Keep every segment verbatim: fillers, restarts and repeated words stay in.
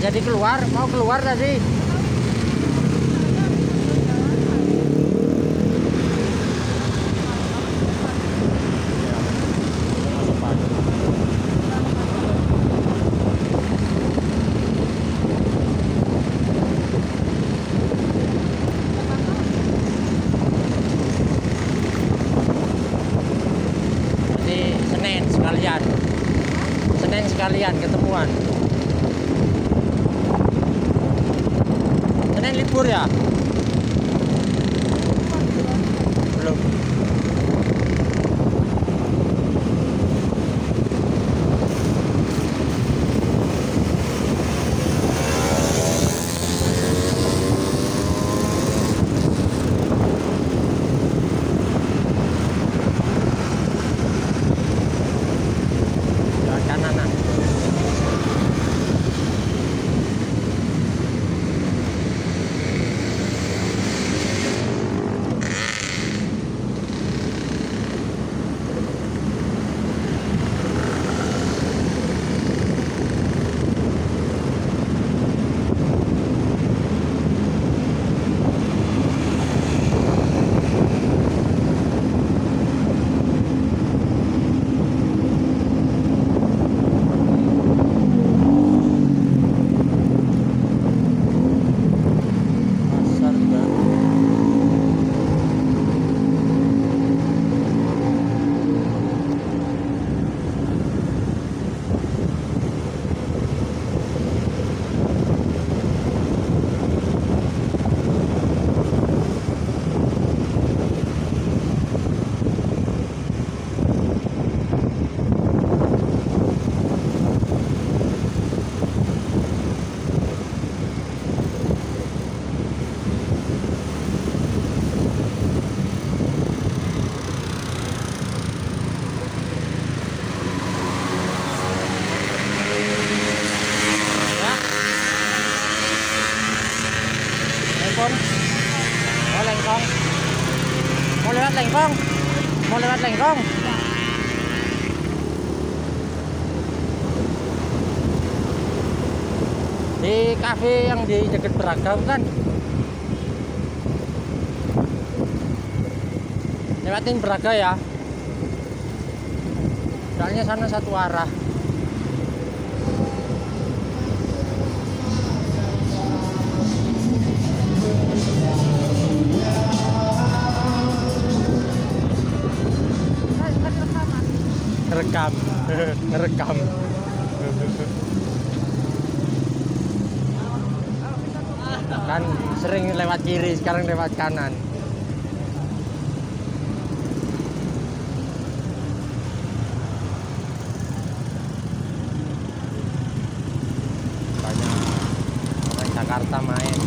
jadi keluar, mau keluar tadi. Sekalian Senin sekalian ketemuan. Senin libur ya? Belum. Mau lengkong, mau lewat lengkong, mau lewat lengkong. Di kafe yang di dekat Beragam kan, lewatin Braga ya. Soalnya sana satu arah. Rekam, ngerekam. Kan sering lewat kiri, sekarang lewat kanan. Banyak orang Jakarta main.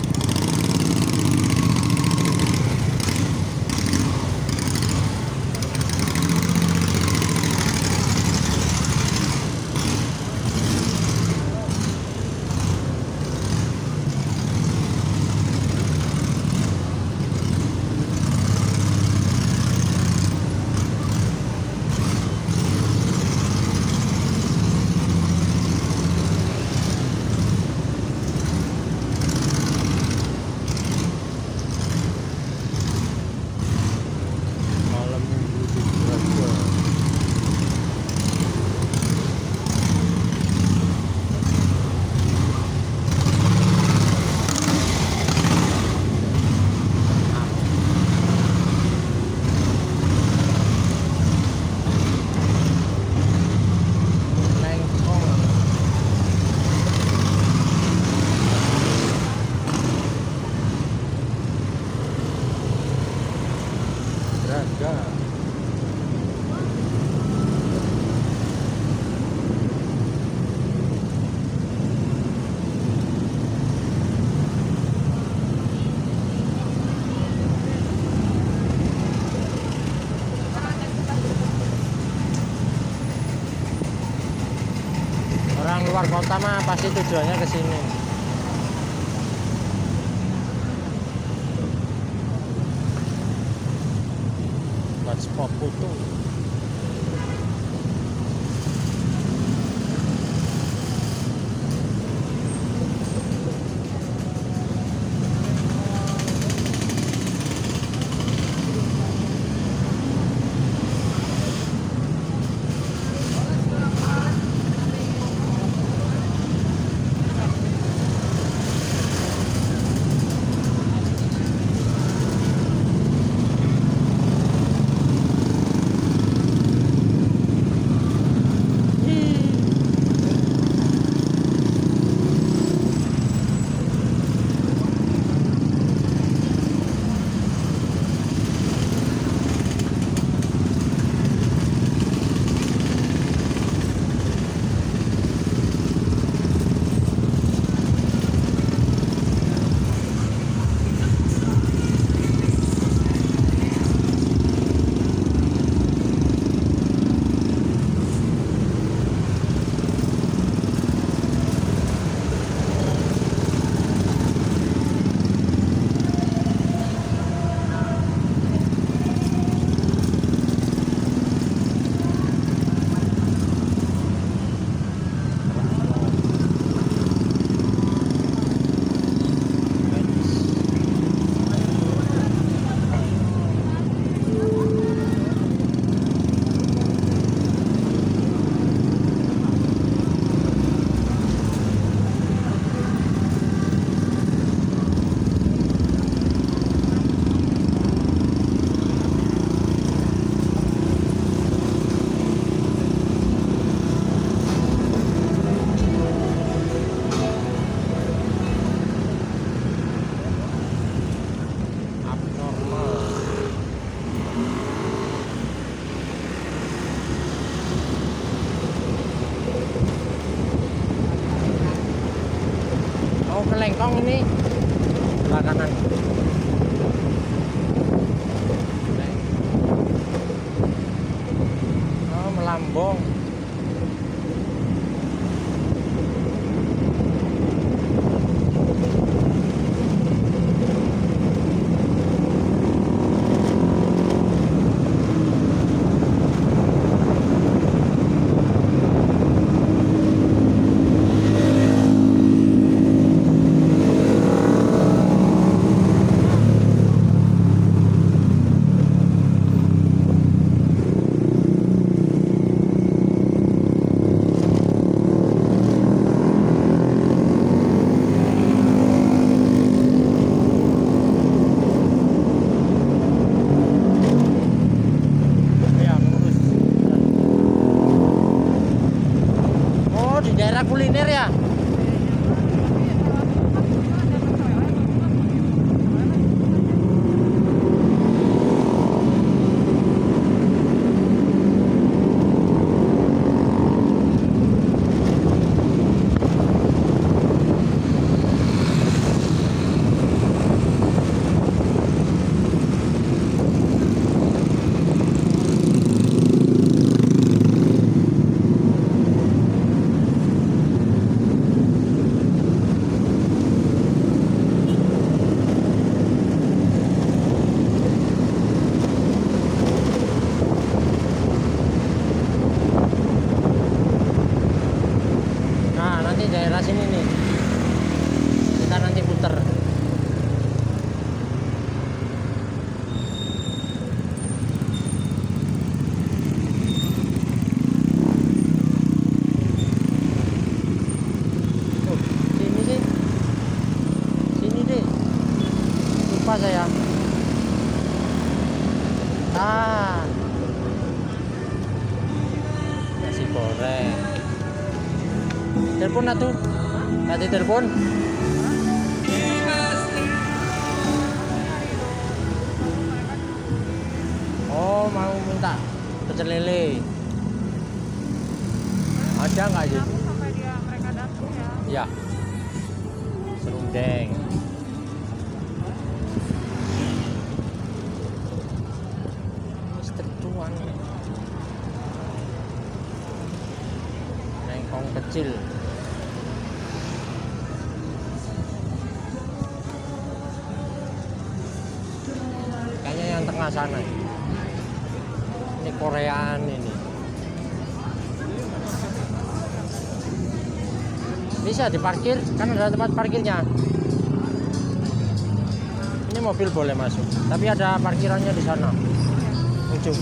Luar kota mah pasti tujuannya ke sini. Buat spot foto. lengkong ini sebelah kanan. Oh, melambung. Kuliner ya. Daerah sini nih kita nanti puter. Oh, sini sih, sini deh, lupa saya. Ah, nasi goreng. Telepon atuh, tadi telepon. Oh, mau minta pecel lele. Ada nggak aja? Sampai dia mereka datang ya. Ya, serundeng. Istrituan. Lengkong kecil. Kayaknya yang tengah sana. Ini Koreaan ini. Bisa diparkir, kan ada tempat parkirnya. Ini mobil boleh masuk, tapi ada parkirannya di sana. Ujung.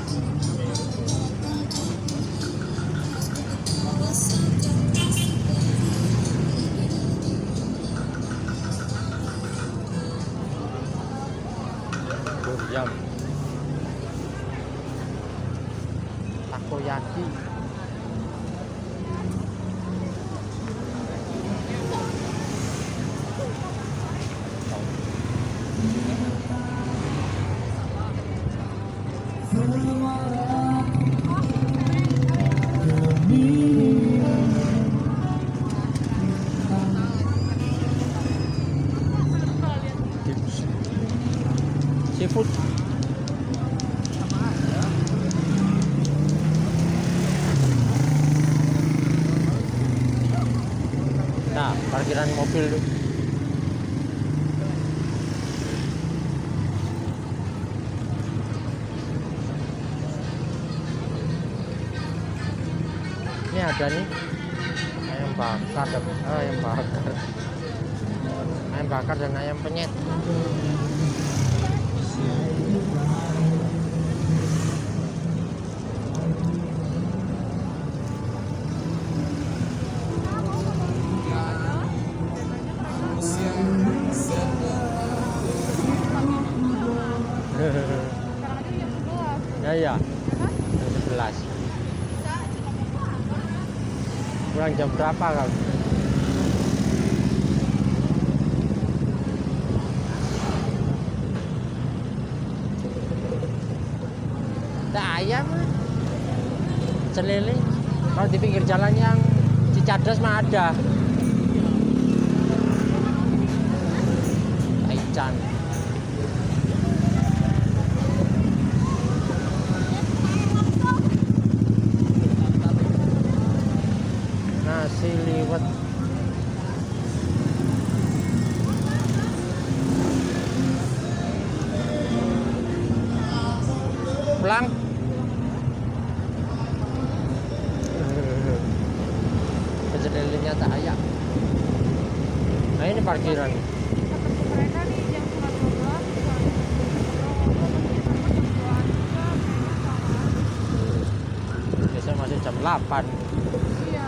Jam takoyaki. Seafood. Nah, parkiran mobil. Ini ada nih ayam bakar, oh, ayam bakar, ayam bakar dan ayam penyet. Ya ya, jam sebelas. Kurang jam berapa kau? Ada ayam, celele. Kalau di pinggir jalan yang Cicadas mah ada. macan. Nasi liwet. Pulang. Kejelilingnya tak ayak. Nah ini parkiran. Mereka nih jam setengah dua belas, Biasanya masih jam delapan. iya.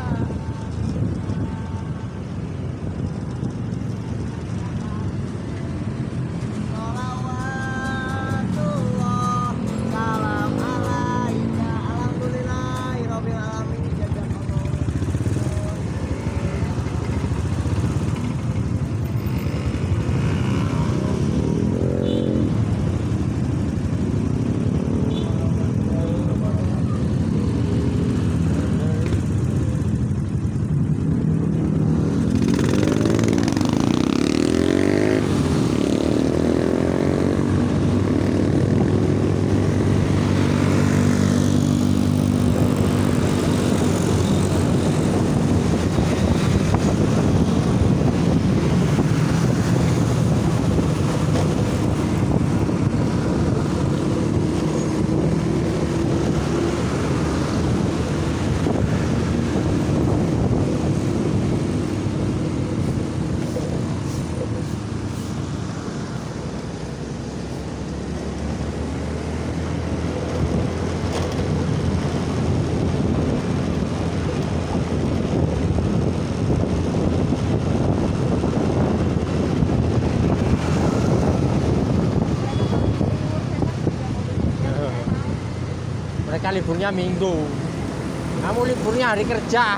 Mereka liburnya minggu, kamu liburnya hari kerja.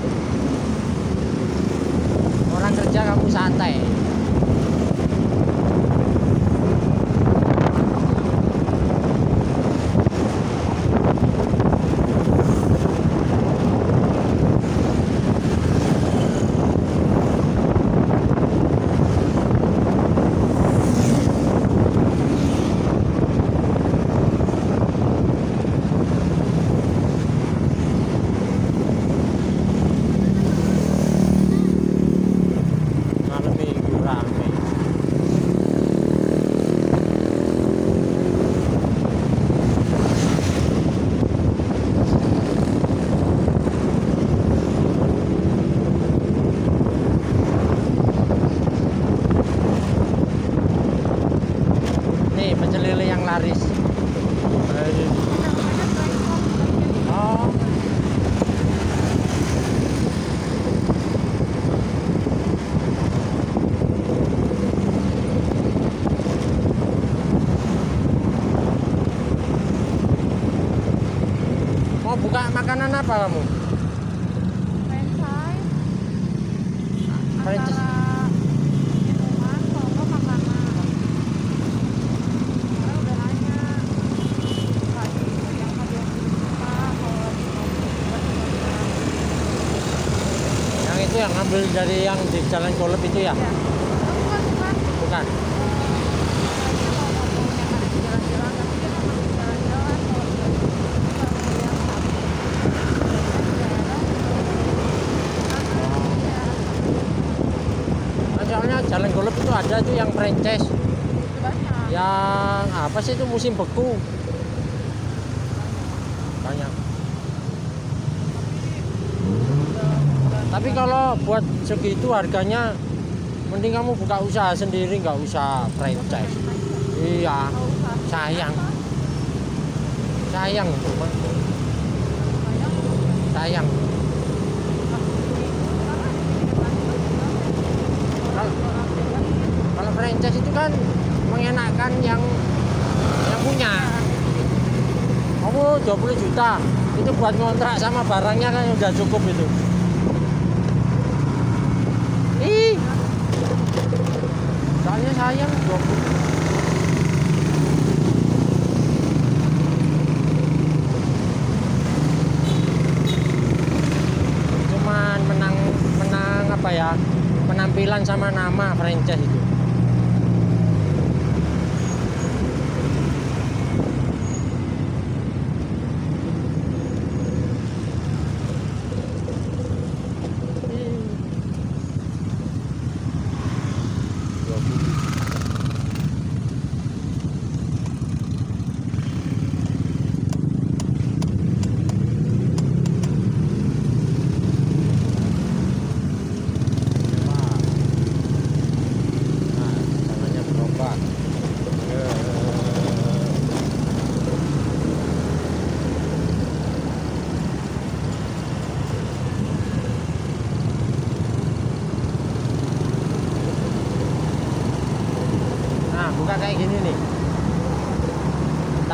Orang kerja kamu santai. Malam minggu rame. Nih pecel lele yang laris. Oh. Mau buka makanan apa kamu? Franchise Franchise. antara minuman kalau nggak makanan. Saya udah nanya tadi yang hadiah kita kalau lagi mau Yang itu yang ngambil dari yang di Jalan Golep itu ya? ya. Bukan bukan. Bukan. Nah, soalnya Jalan Golep itu ada tuh yang franchise. Yang apa sih itu musim beku. Banyak. Tapi kalau buat segitu harganya mending kamu buka usaha sendiri, nggak usah franchise. Iya, sayang. Sayang cuma. Sayang. Kalau, kalau franchise itu kan mengenakan yang yang punya. Kamu dua puluh juta itu buat ngontrak sama barangnya kan udah cukup itu. Ih, soalnya sayang dua puluh. Cuman menang menang apa ya, penampilan sama nama franchise itu.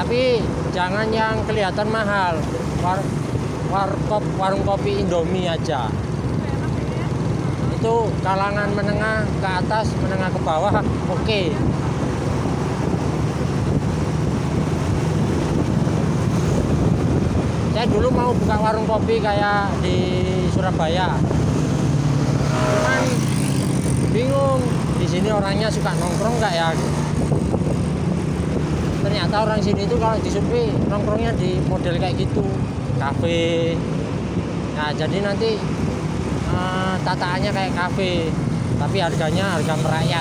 Tapi jangan yang kelihatan mahal. War, warkop, warung kopi Indomie aja. Enak ini ya. Itu kalangan menengah ke atas, menengah ke bawah, oke. Okay. Saya dulu mau buka warung kopi kayak di Surabaya, cuman bingung di sini orangnya suka nongkrong nggak ya. Ternyata orang sini itu kalau di survei nongkrongnya di model kayak gitu, kafe. Nah jadi nanti uh, tataannya kayak kafe, tapi harganya harga merakyat.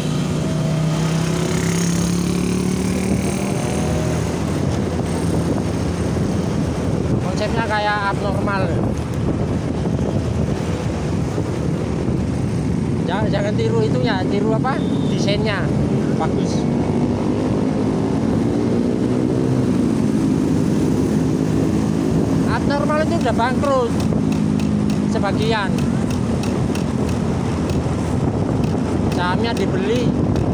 Konsepnya kayak abnormal. Jangan, jangan tiru itunya, tiru apa? Desainnya bagus. Abnormal itu udah bangkrut sebagian. Sahamnya dibeli.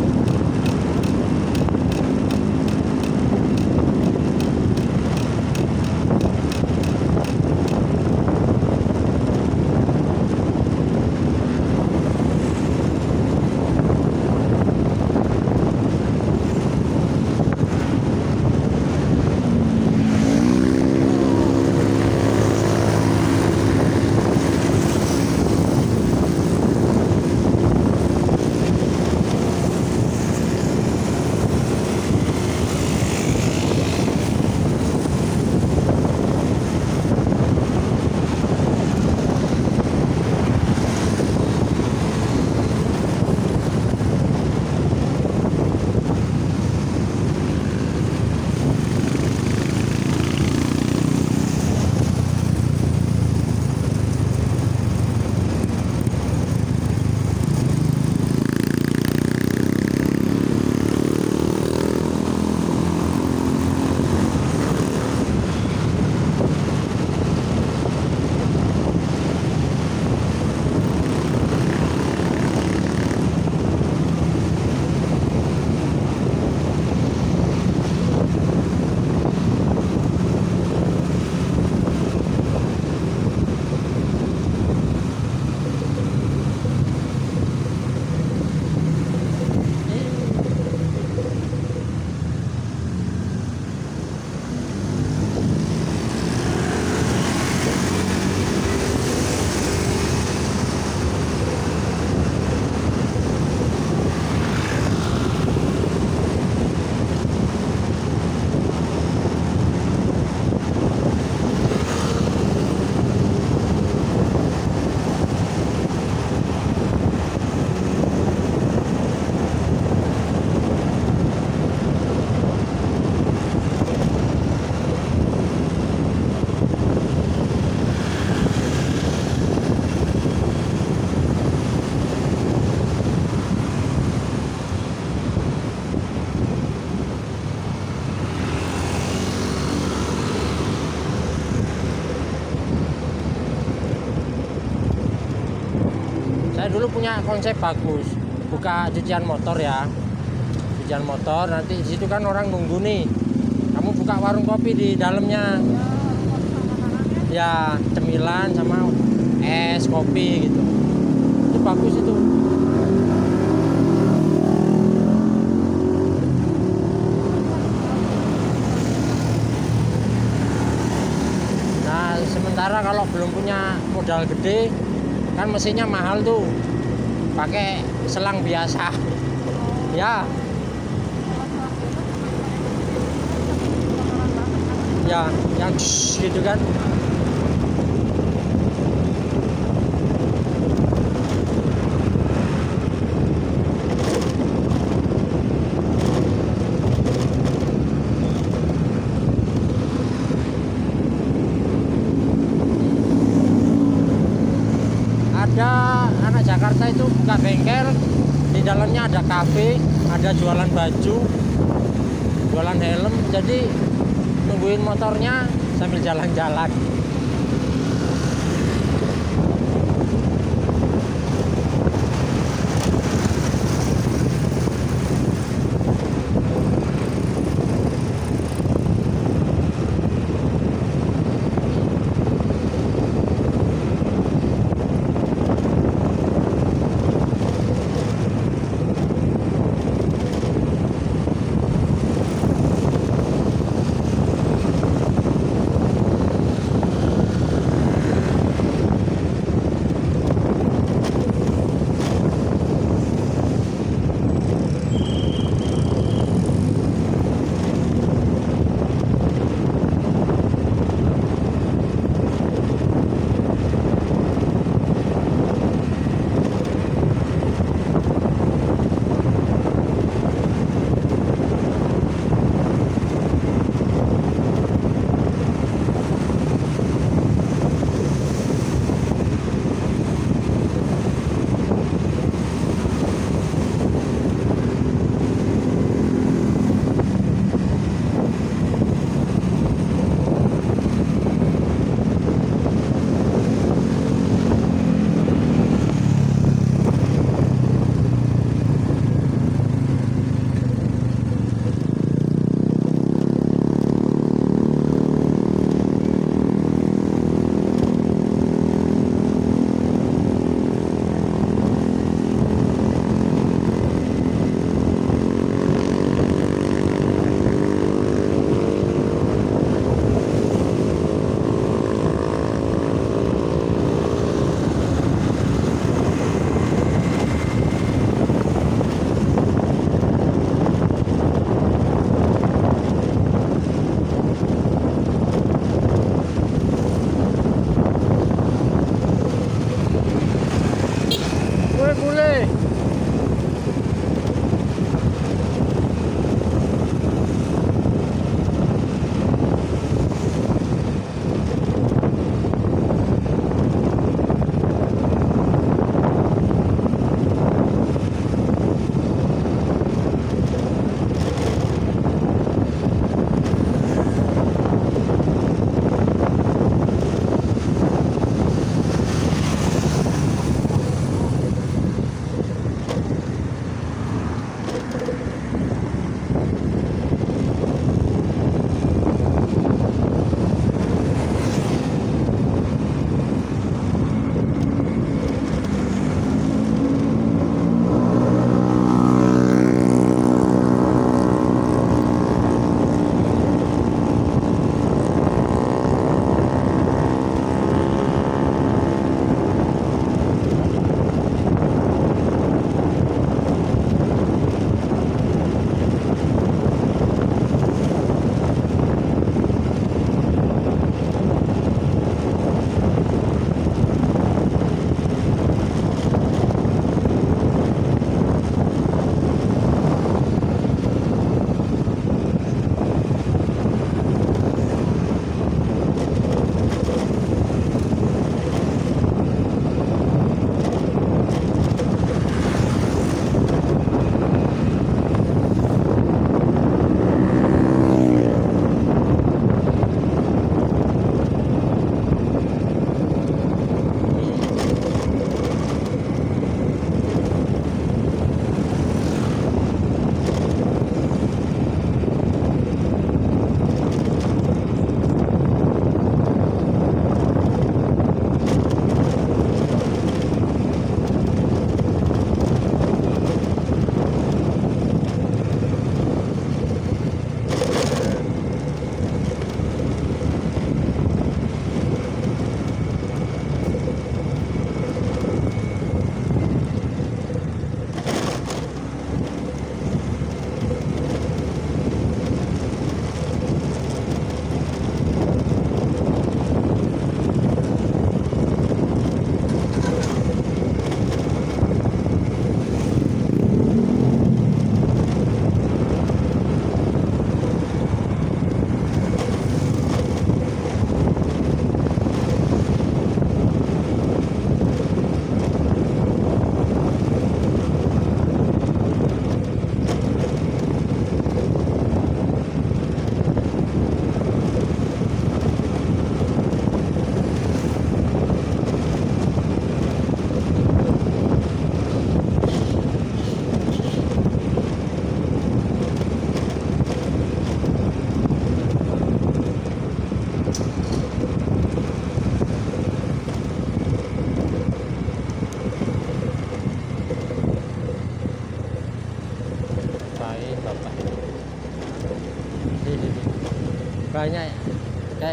Saya dulu punya konsep bagus, buka cucian motor ya, cucian motor. Nanti di situ kan orang nunggu nih, kamu buka warung kopi di dalamnya, ya cemilan sama es kopi gitu, itu bagus itu. Nah sementara kalau belum punya modal gede, kan mesinnya mahal tuh, pakai selang biasa ya. Ya yang gitu kan. Ada anak Jakarta itu buka bengkel, di dalamnya ada kafe, ada jualan baju, jualan helm, jadi nungguin motornya sambil jalan-jalan.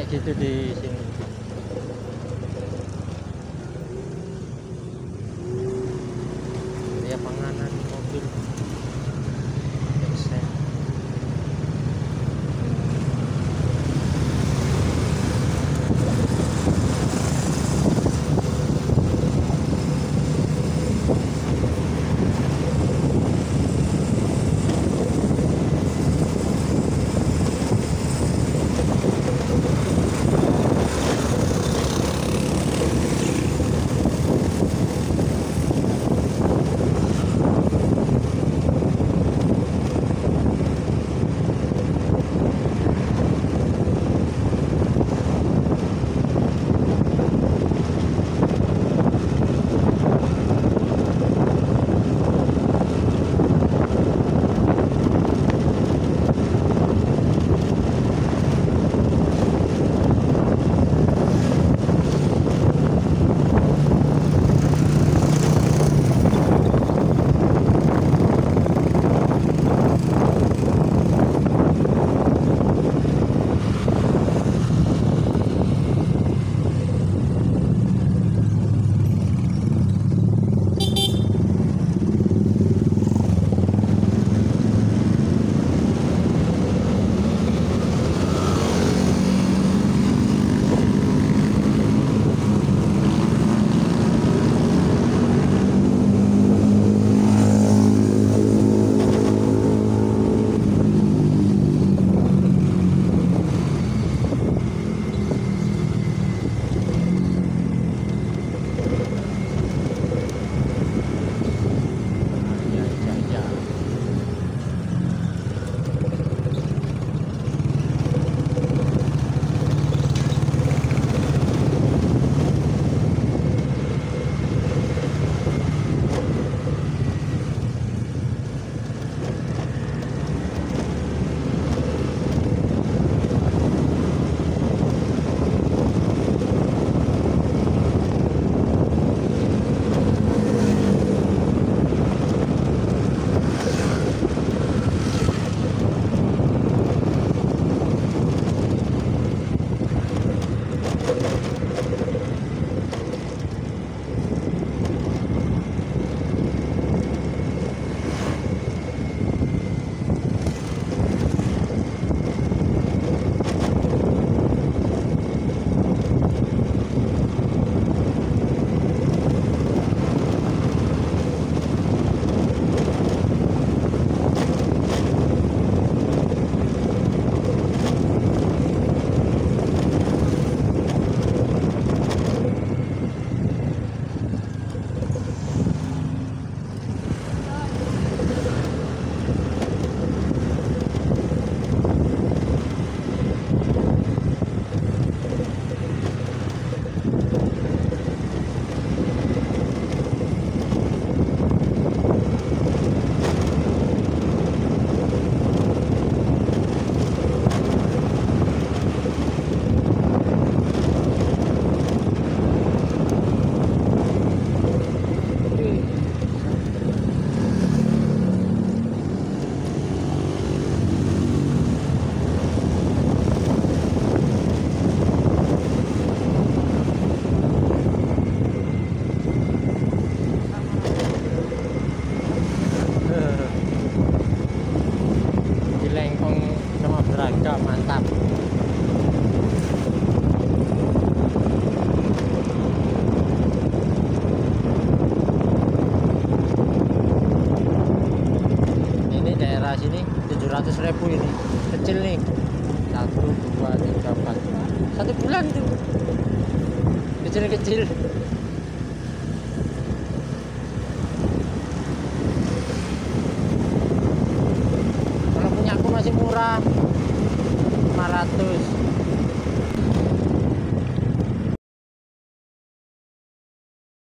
kayak gitu di sini. Ya penganan mobil. Eksen. Ya, ya, ya. Di Lengkong sama Braga mantap. Ini daerah sini tujuh ratus ribu ini kecil nih, satu dua tiga empat satu bulan tuh kecil-kecil. Kalau punya aku masih murah lima ratus.